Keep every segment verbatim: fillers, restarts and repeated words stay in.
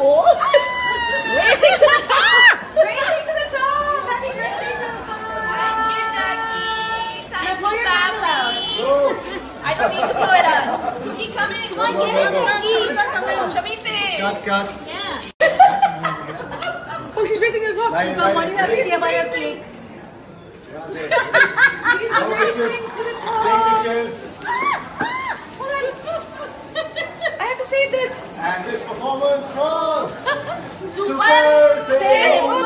pole. Racing to the top! Racing to the top! Happy birthday, Shilpa! Thank you, Jackie. Thank Now blow you, your candle out. family. I don't need to blow it out. You keep coming. Come on, get in there. Cheese. Shamite. Cut, cut. Oh, she's racing to the top. Line, Shilpa, what do you have to line. say about your cake? She's Take racing pictures. to the Take top. pictures. Hold on. I have to save this. And this performance was Super Super Super.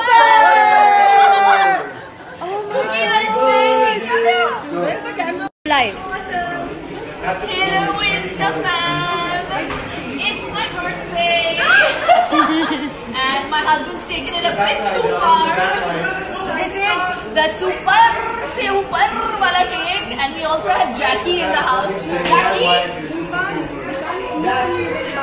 Happy birthday to Where's the candle? Live. Awesome. Hello, Insta fam. It's my birthday. And my husband's taken it a bit too far. So this is the super super wala cake. And we also have Jackie in the house. Jackie. Jackie.